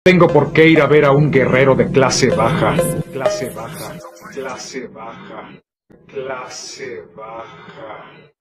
tengo por qué ir a ver a un guerrero de clase baja. Clase baja, clase baja, clase baja.